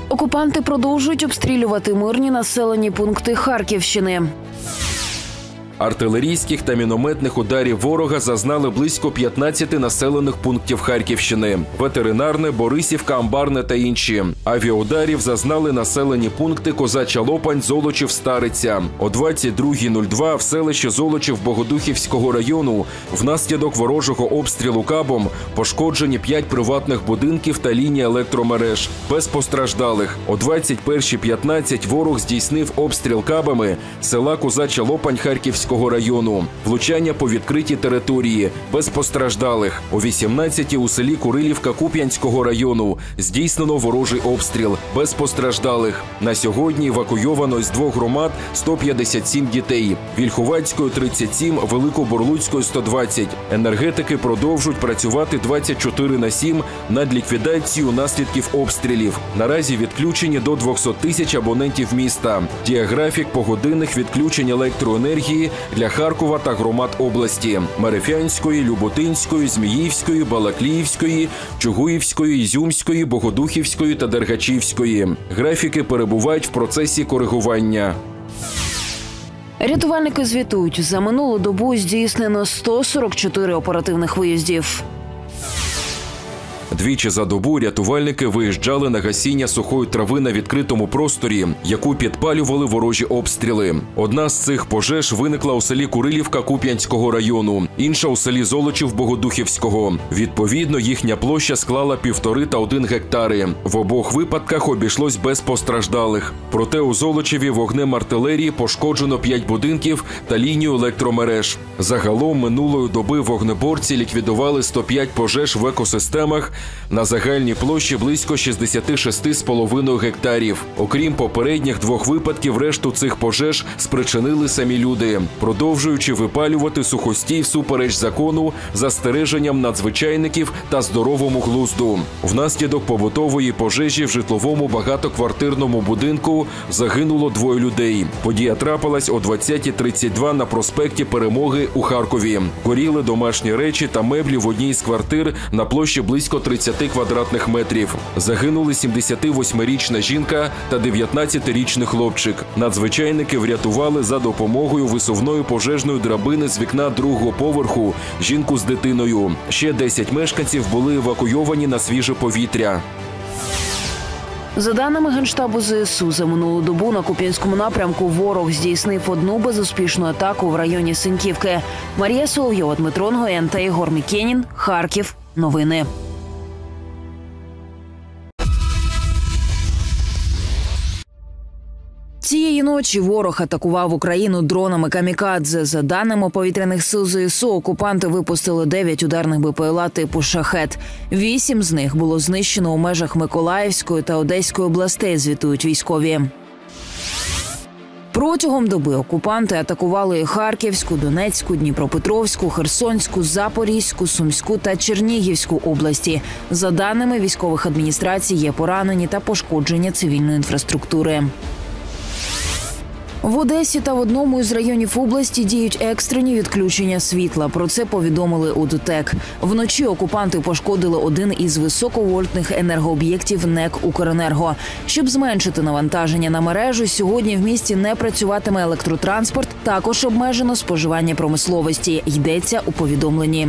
Окупанти продовжують обстрілювати мирні населені пункти Харківщини. Артилерійських та мінометних ударів ворога зазнали близько 15 населених пунктів Харківщини – Ветеринарне, Борисівка, Амбарне та інші. Авіаударів зазнали населені пункти Козача Лопань, Золочів, Стариця. О 22:02 в селищі Золочів Богодухівського району внаслідок ворожого обстрілу кабом пошкоджені 5 приватних будинків та лінії електромереж. Без постраждалих. О 21:15 ворог здійснив обстріл кабами села Козача Лопань Харківського району. Влучання по відкритій території. Без постраждалих. О 18:00 у селі Курилівка Куп'янського району здійснено ворожий обстріл. Без постраждалих. На сьогодні евакуйовано з 2 громад 157 дітей. Вільховацької – 37, Великоборлуцької – 120. Енергетики продовжують працювати 24/7 над ліквідацією наслідків обстрілів. Наразі відключені до 200 тисяч абонентів міста. Діє графік погодинних відключень електроенергії для Харкова та громад області – Мерефянської, Люботинської, Зміївської, Балакліївської, Чугуївської, Ізюмської, Богодухівської та Дергачівської. Графіки перебувають в процесі коригування. Рятувальники звітують, за минулу добу здійснено 144 оперативних виїздів. Двічі за добу рятувальники виїжджали на гасіння сухої трави на відкритому просторі, яку підпалювали ворожі обстріли. Одна з цих пожеж виникла у селі Курилівка Куп'янського району, інша у селі Золочів Богодухівського. Відповідно, їхня площа склала 1,5 та 1 гектари. В обох випадках обійшлось без постраждалих. Проте у Золочеві вогнем артилерії пошкоджено 5 будинків та лінію електромереж. Загалом минулої доби вогнеборці ліквідували 105 пожеж в екосистемах на загальній площі близько 66,5 гектарів. Окрім попередніх 2 випадків, решту цих пожеж спричинили самі люди, продовжуючи випалювати сухостій всупереч закону, застереженням надзвичайників та здоровому глузду. Внаслідок побутової пожежі в житловому багатоквартирному будинку загинуло 2 людей. Подія трапилась о 20:32 на проспекті Перемоги у Харкові. Горіли домашні речі та меблі в одній з квартир на площі близько 30 квадратних метрів. Загинули 78-річна жінка та 19-річний хлопчик. Надзвичайники врятували за допомогою висувної пожежної драбини з вікна 2-го поверху жінку з дитиною. Ще 10 мешканців були евакуйовані на свіже повітря. За даними Генштабу ЗСУ, за минулу добу на Куп'янському напрямку ворог здійснив 1 безуспішну атаку в районі Синьківки. Марія Соловйова, Дмитро Нгоєн та Ігор Мікенін. Харків. Новини. Цієї ночі ворог атакував Україну дронами камікадзе. За даними повітряних сил ЗСУ, окупанти випустили 9 ударних БПЛА типу «Шахет». 8 з них було знищено у межах Миколаївської та Одеської областей, звітують військові. Протягом доби окупанти атакували Харківську, Донецьку, Дніпропетровську, Херсонську, Запорізьку, Сумську та Чернігівську області. За даними військових адміністрацій, є поранені та пошкодження цивільної інфраструктури. В Одесі та в одному із районів області діють екстрені відключення світла. Про це повідомили у ДТЕК. Вночі окупанти пошкодили один із високовольтних енергооб'єктів НЕК «Укренерго». Щоб зменшити навантаження на мережу, сьогодні в місті не працюватиме електротранспорт. Також обмежено споживання промисловості, йдеться у повідомленні.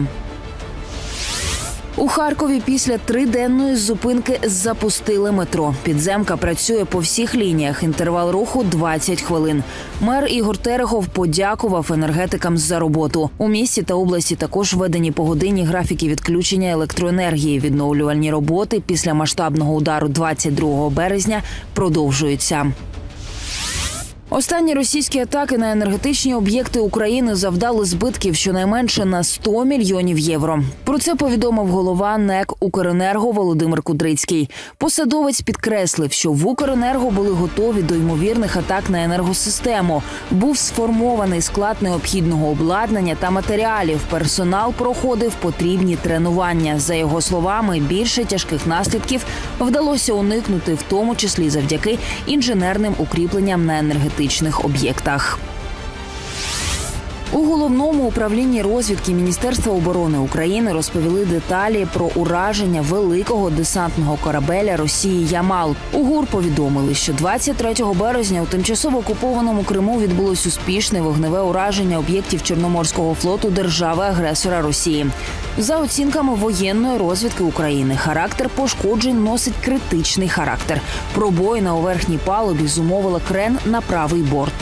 У Харкові після 3-денної зупинки запустили метро. Підземка працює по всіх лініях, інтервал руху – 20 хвилин. Мер Ігор Терехов подякував енергетикам за роботу. У місті та області також введені погодинні графіки відключення електроенергії. Відновлювальні роботи після масштабного удару 22 березня продовжуються. Останні російські атаки на енергетичні об'єкти України завдали збитків щонайменше на 100 мільйонів євро. Про це повідомив голова НЕК «Укренерго» Володимир Кудрицький. Посадовець підкреслив, що в «Укренерго» були готові до ймовірних атак на енергосистему. Був сформований склад необхідного обладнання та матеріалів. Персонал проходив потрібні тренування. За його словами, більше тяжких наслідків вдалося уникнути, в тому числі завдяки інженерним укріпленням на енергетичних об'єктах. У Головному управлінні розвідки Міністерства оборони України розповіли деталі про ураження великого десантного корабеля Росії «Ямал». У ГУР повідомили, що 23 березня у тимчасово окупованому Криму відбулось успішне вогневе ураження об'єктів Чорноморського флоту держави-агресора Росії. За оцінками воєнної розвідки України, характер пошкоджень носить критичний характер. Пробоїна у верхній палубі зумовила крен на правий борт.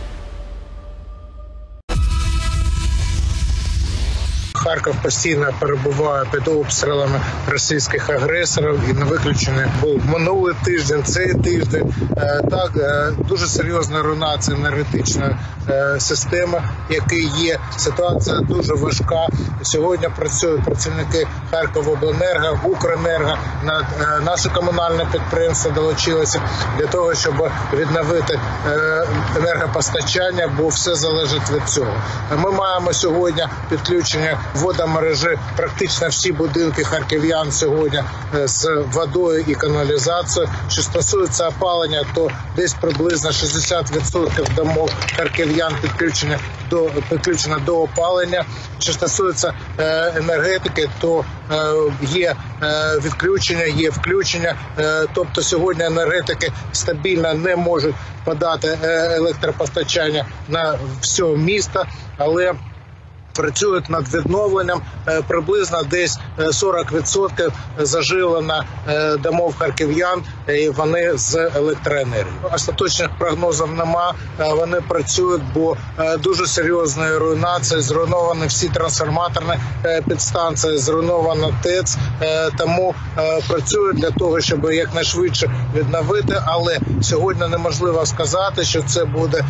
Харків постійно перебуває під обстрілами російських агресорів і не виключений був минулий тиждень, цей тиждень. Так, дуже серйозна руйнація енергетичної системи, яка є. Ситуація дуже важка. Сьогодні працюють працівники Харківобленерго, Укренерго, наші комунальні підприємства долучилися для того, щоб відновити енергопостачання, бо все залежить від цього. Ми маємо сьогодні підключення водомережі, практично всі будинки харків'ян сьогодні з водою і каналізацією. Що стосується опалення, то десь приблизно 60% домов харків'ян підключено до опалення. Що стосується енергетики, то є відключення, є включення. Тобто сьогодні енергетики стабільно не можуть подати електропостачання на все місто, але працюють над відновленням. Приблизно десь 40% заживлено домов харків'ян, і вони з електроенергією. Остаточних прогнозів нема, вони працюють, бо дуже серйозна руйнація, зруйновані всі трансформаторні підстанції, зруйнована ТЕЦ, тому працюють для того, щоб якнайшвидше відновити, але сьогодні неможливо сказати, що це буде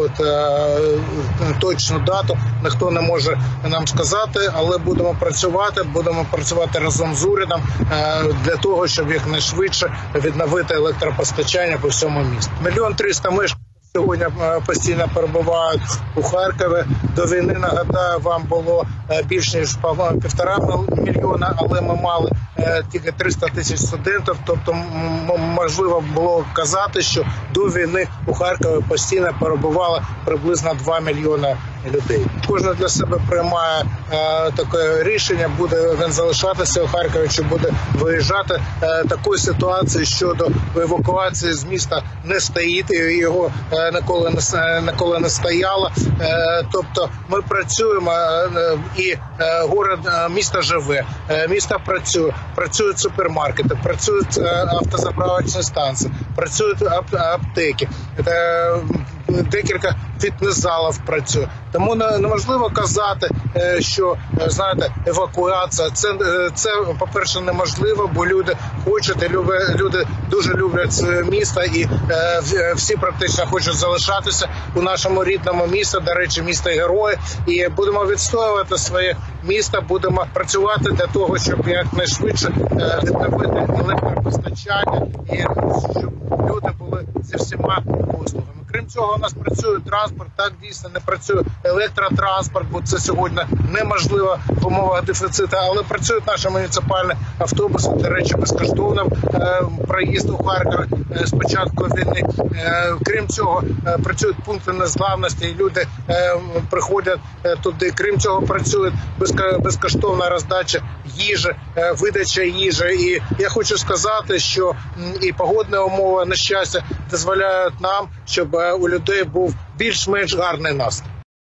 точну дату, ніхто не може нам сказати, але будемо працювати разом з урядом для того, щоб якнайшвидше відновити електропостачання по всьому місту. 1 300 000 мешканців сьогодні постійно перебувають у Харкові. До війни, нагадаю, вам було більш ніж 1,5 мільйона, але ми мали тільки 300 тисяч студентів, тобто можливо було казати, що до війни у Харкові постійно перебувало приблизно 2 мільйони людей. Кожен для себе приймає таке рішення, буде він залишатися у Харкові чи буде виїжджати. Такої ситуації щодо евакуації з міста не стоїть, і його ніколи не стояло. Тобто ми працюємо, і місто живе, місто працює, працюють супермаркети, працюють автозаправочні станції, працюють аптеки, декілька фітнес-залів працює. Тому неможливо казати, що, знаєте, евакуація. Це по-перше, неможливо, бо люди хочуть, і люди дуже люблять це місто, і всі практично хочуть залишатися у нашому рідному місті, до речі, місто Герої. І будемо відстоювати своє місто, будемо працювати для того, щоб якнайшвидше відновити електропостачання і щоб люди були зі всіма послугами. Крім цього, у нас працює транспорт, так дійсно не працює електротранспорт, бо це сьогодні неможливо в умовах дефіциту, але працюють наші муніципальні автобуси, до речі, безкоштовно проїзд у Харкові з початку війни. Крім цього, працюють пункти незламності, і люди приходять туди. Крім цього, працює безкоштовна роздача їжі, видача їжі. І я хочу сказати, що і погодні умови, на щастя, дозволяють нам, щоб у людей був більш-менш гарний настрій.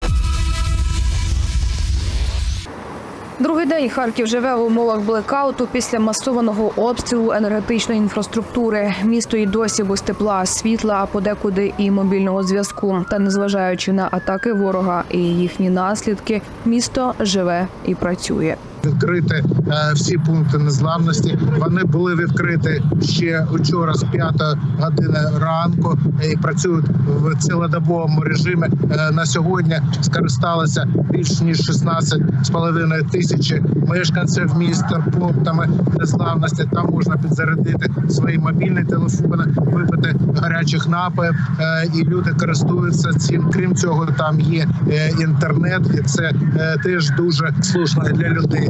Другий день Харків живе в умовах блекауту після масованого обстрілу енергетичної інфраструктури. Місто і досі без тепла, світла, а подекуди і мобільного зв'язку. Та незважаючи на атаки ворога і їхні наслідки, місто живе і працює. Відкрити всі пункти незламності. Вони були відкриті ще вчора з 5 години ранку і працюють в цілодобовому режимі. На сьогодні скористалися більш ніж 16,5 тисячі мешканців міста пунктами незламності. Там можна підзарядити свої мобільні телефони, випити гарячих напоїв, і люди користуються цим. Крім цього, там є інтернет, і це теж дуже слушно для людей.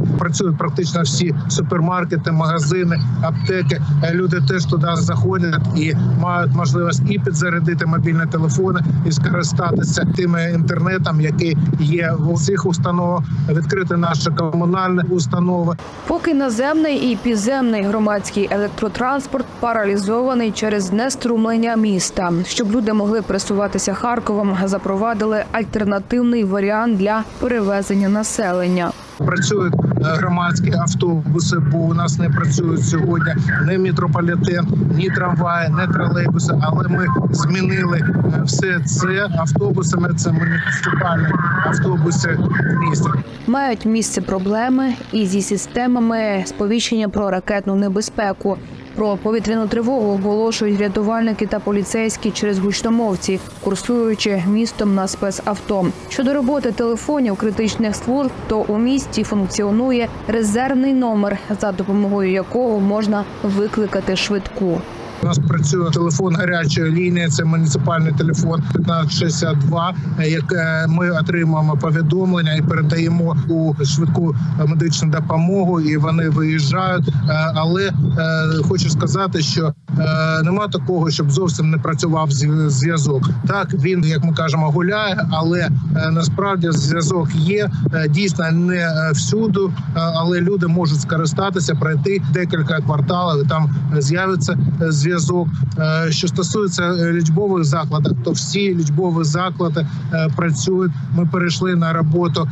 Працюють практично всі супермаркети, магазини, аптеки. Люди теж туди заходять і мають можливість і підзарядити мобільні телефони, і скористатися тим інтернетом, який є в усіх установах, відкрити наші комунальні установи. Поки наземний і підземний громадський електротранспорт паралізований через знеструмлення міста. Щоб люди могли пересуватися Харковом, запровадили альтернативний варіант для перевезення населення. Працюють громадські автобуси, бо у нас не працюють сьогодні ні метрополітен, ні трамваї, ні тролейбуси, але ми змінили все це автобусами, це муніципальні автобуси в місті. Мають місце проблеми і зі системами сповіщення про ракетну небезпеку. Про повітряну тривогу оголошують рятувальники та поліцейські через гучномовці, курсуючи містом на спецавто. Щодо роботи телефонів критичних служб, то у місті функціонує резервний номер, за допомогою якого можна викликати швидку. У нас працює телефон гарячої лінії, це муніципальний телефон 1562, яке ми отримуємо повідомлення і передаємо у швидку медичну допомогу, і вони виїжджають. Але хочу сказати, що нема такого, щоб зовсім не працював зв'язок. Так, він, як ми кажемо, гуляє, але насправді зв'язок є, дійсно не всюди, але люди можуть скористатися, пройти декілька кварталів, і там з'явиться зв'язок. Що стосується лічбових закладів, то всі лічбові заклади працюють. Ми перейшли на роботу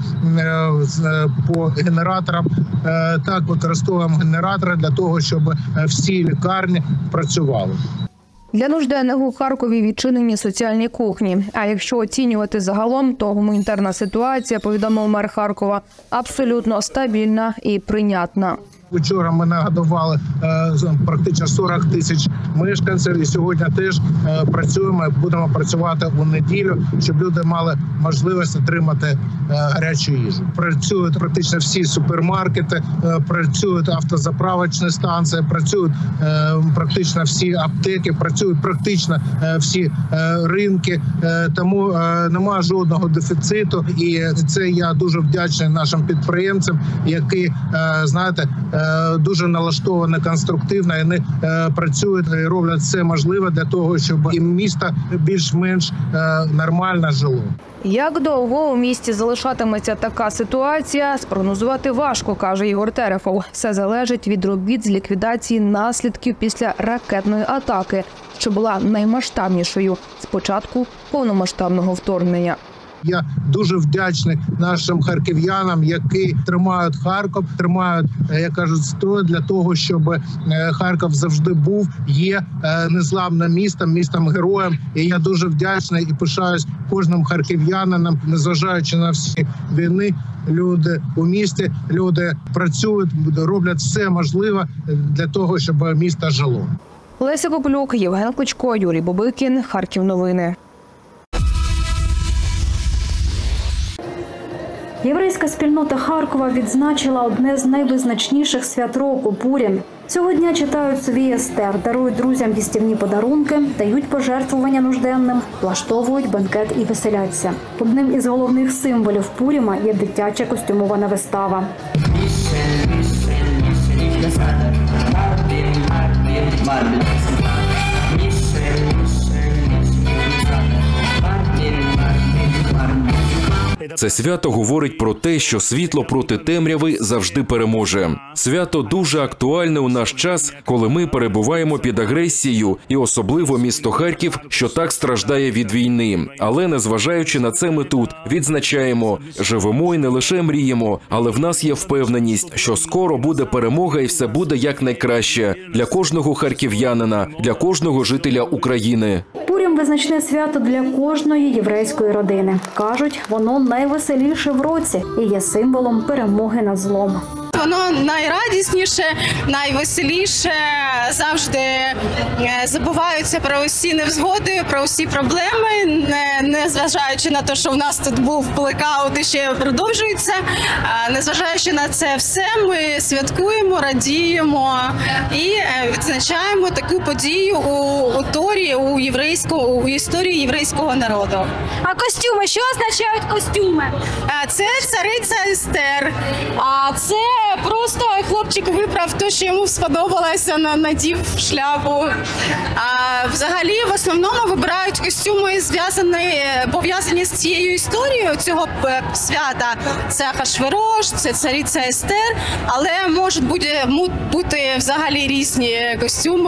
по генераторам. Так, використовуємо генератори для того, щоб всі лікарні працювали. Для нужденних у Харкові відчинені соціальні кухні. А якщо оцінювати загалом, то гуманітарна ситуація, повідомив мер Харкова, абсолютно стабільна і прийнятна. Вчора ми нагодували практично 40 тисяч мешканців, і сьогодні теж працюємо, будемо працювати у неділю, щоб люди мали можливість отримати гарячу їжу. Працюють практично всі супермаркети, працюють автозаправочні станції, працюють практично всі аптеки, працюють практично всі ринки, тому немає жодного дефіциту. І це я дуже вдячний нашим підприємцям, які, знаєте, дуже налаштовані конструктивно, і вони працюють і роблять все можливе для того, щоб і місто більш-менш нормально жило. Як довго у місті залишатиметься така ситуація, спрогнозувати важко, каже Ігор Терехов. Все залежить від робіт з ліквідації наслідків після ракетної атаки, що була наймасштабнішою з початку повномасштабного вторгнення. Я дуже вдячний нашим харків'янам, які тримають Харків, тримають, як кажуть, строй для того, щоб Харків завжди був, є незламним містом героєм. І я дуже вдячний і пишаюсь кожним харків'янином, незважаючи на всі війни. Люди у місті, люди працюють, роблять все можливе для того, щоб місто жило. Леся Поплюк, Євген Кличко, Юрій Бобикін, Харків новини. Єврейська спільнота Харкова відзначила одне з найвизначніших свят року – Пурім. Цього дня читають Сові Естер, дарують друзям їстівні подарунки, дають пожертвування нужденним, влаштовують бенкет і веселяться. Одним із головних символів Пуріма є дитяча костюмована вистава. Це свято говорить про те, що світло проти темряви завжди переможе. Свято дуже актуальне у наш час, коли ми перебуваємо під агресією, і особливо місто Харків, що так страждає від війни. Але незважаючи на це, ми тут відзначаємо, живемо і не лише мріємо, але в нас є впевненість, що скоро буде перемога і все буде якнайкраще для кожного харків'янина, для кожного жителя України. Пурім – визначне свято для кожної єврейської родини. Кажуть, воно найвеселіше в році і є символом перемоги над злом. Воно найрадісніше, найвеселіше, завжди забуваються про усі невзгоди, про усі проблеми, незважаючи на те, що в нас тут був блекаут і ще продовжується. Незважаючи на це все, ми святкуємо, радіємо і відзначаємо таку подію у Торі, у історії єврейського народу. А костюми, що означають костюми? Це цариця Естер. А це просто хлопчик вибрав те, що йому сподобалося, надів шляпу. А взагалі в основному вибирають костюми, пов'язані з цією історією цього свята. Це Ахашверош, це цариця Естер, але можуть бути взагалі різні костюми,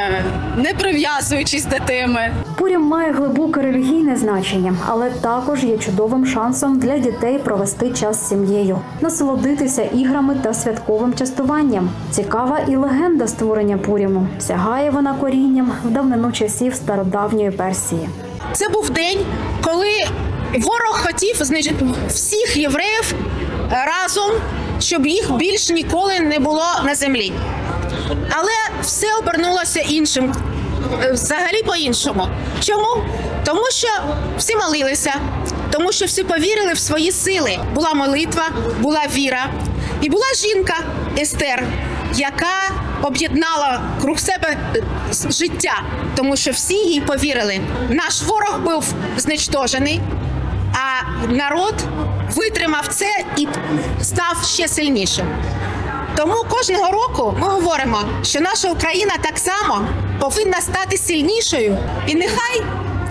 не прив'язуючись до теми. Пурім має глибоке релігійне значення, але також є чудовим шансом для дітей провести час з сім'єю, насолодитися іграми та святковим частуванням. Цікава і легенда створення Пуріму. Сягає вона корінням в давнину часів стародавньої Персії. Це був день, коли ворог хотів знищити всіх євреїв разом, щоб їх більш ніколи не було на землі. Але все обернулося іншим, взагалі по-іншому. Чому? Тому що всі молилися, тому що всі повірили в свої сили. Була молитва, була віра. І була жінка Естер, яка об'єднала круг себе життя, тому що всі їй повірили. Наш ворог був знищений, а народ витримав це і став ще сильнішим. Тому кожного року ми говоримо, що наша Україна так само повинна стати сильнішою. І нехай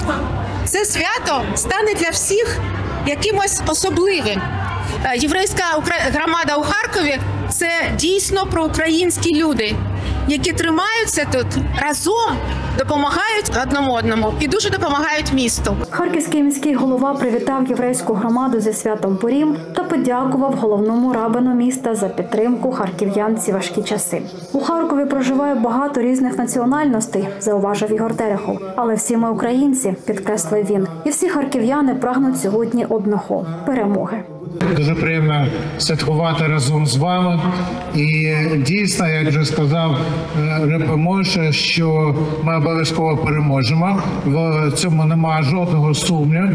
це свято стане для всіх якимось особливим. Єврейська громада у Харкові – це дійсно проукраїнські люди, які тримаються тут разом, допомагають одному і дуже допомагають місту. Харківський міський голова привітав єврейську громаду зі святом Пурім та подякував головному рабину міста за підтримку харків'ян ці важкі часи. У Харкові проживає багато різних національностей, зауважив Ігор Терехов. Але всі ми українці, підкреслив він, і всі харків'яни прагнуть сьогодні одного – перемоги. Дуже приємно святкувати разом з вами. І дійсно, як вже сказав Репомоше, що ми обов'язково переможемо. В цьому немає жодного сумніву.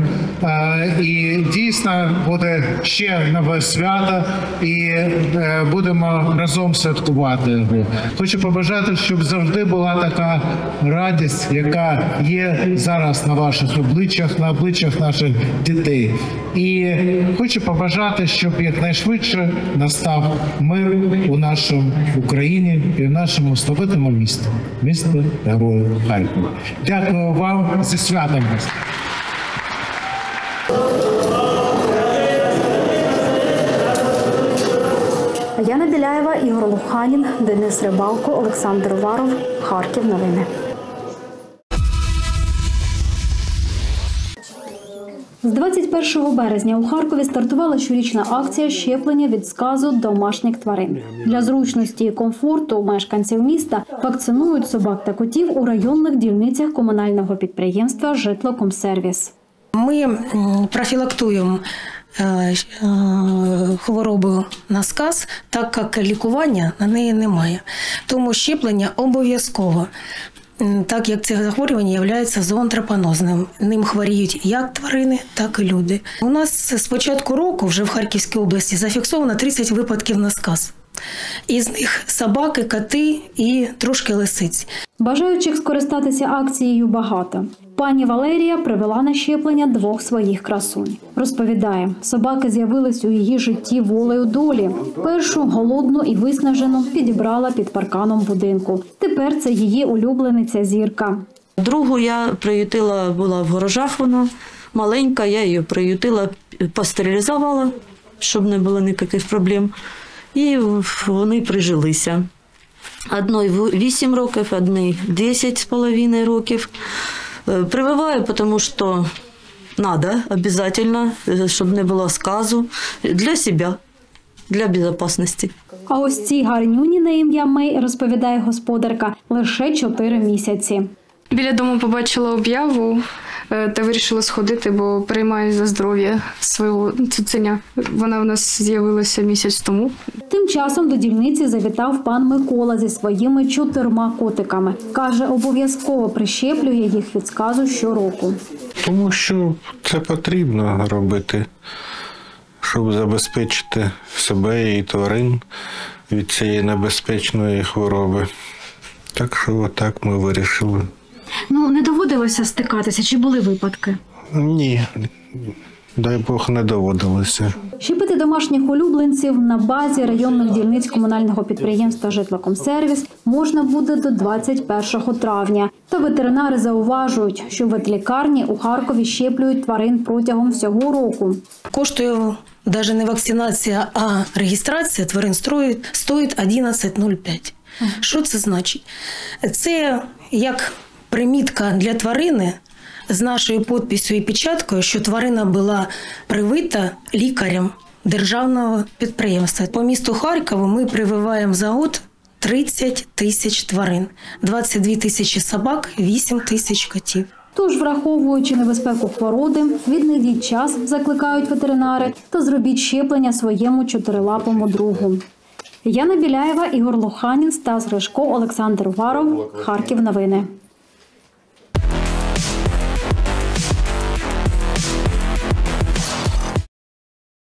І дійсно буде ще нове свято, і будемо разом святкувати. Хочу побажати, щоб завжди була така радість, яка є зараз на ваших обличчях, на обличчях наших дітей. І хочу побажати, щоб якнайшвидше настав мир у нашому Україні і в нашому славетному місті, місто Героїв Харкова. Дякую вам, зі святом вас. Яна Біляєва, Ігор Луханін, Денис Рибалко, Олександр Варов. Харків новини. З 21 березня у Харкові стартувала щорічна акція щеплення від сказу домашніх тварин. Для зручності і комфорту мешканців міста вакцинують собак та котів у районних дільницях комунального підприємства «Житлокомсервіс». Ми профілактуємо хворобу на сказ, так як лікування на неї немає. Тому щеплення обов'язково, так як це захворювання є зооантропонозним. Ним хворіють як тварини, так і люди. У нас з початку року вже в Харківській області зафіксовано 30 випадків на сказ. Із них собаки, коти і трошки лисиць. Бажаючих скористатися акцією багато. Пані Валерія привела на щеплення 2 своїх красунь. Розповідає, собаки з'явились у її житті волею долі. Першу, голодну і виснажену, підібрала під парканом будинку. Тепер це її улюблениця Зірка. Другу я приютила, була в Горожах вона, маленька, я її приютила, постерилізувала, щоб не було ніяких проблем. І вони прижилися. Одної 8 років, одної 10,5 років. Прививаю, тому що треба, обов'язково, щоб не було сказу, для себе, для безпечності. А ось цій гарнюні на ім'я Мей, розповідає господарка, лише 4 місяці. Біля дому побачила об'яву та вирішила сходити, бо переймаю за здоров'я свого цуценя. Вона в нас з'явилася місяць тому. Тим часом до дільниці завітав пан Микола зі своїми 4 котиками. Каже, обов'язково прищеплює їх від сказу щороку. Тому що це потрібно робити, щоб забезпечити себе і тварин від цієї небезпечної хвороби. Так що отак ми вирішили. Не доводилося стикатися? Чи були випадки? Ні, дай Бог, не доводилося. Щепити домашніх улюбленців на базі районних дільниць комунального підприємства «Житлокомсервіс» можна буде до 21 травня. Та ветеринари зауважують, що ветлікарні у Харкові щеплюють тварин протягом всього року. Коштує навіть не вакцинація, а реєстрація тварин стоїть 11,05. Що це значить? Це як примітка для тварини з нашою підписю і печаткою, що тварина була привита лікарем державного підприємства. По місту Харкову ми прививаємо за год 30 тисяч тварин, 22 тисячі собак, 8 тисяч котів. Тож, враховуючи небезпеку хвороби, віднайдіть час, закликають ветеринари, та зробіть щеплення своєму чотирилапому другу. Яна Біляєва, Ігор Лоханін, Стас Гришко, Олександр Варов. Харків новини.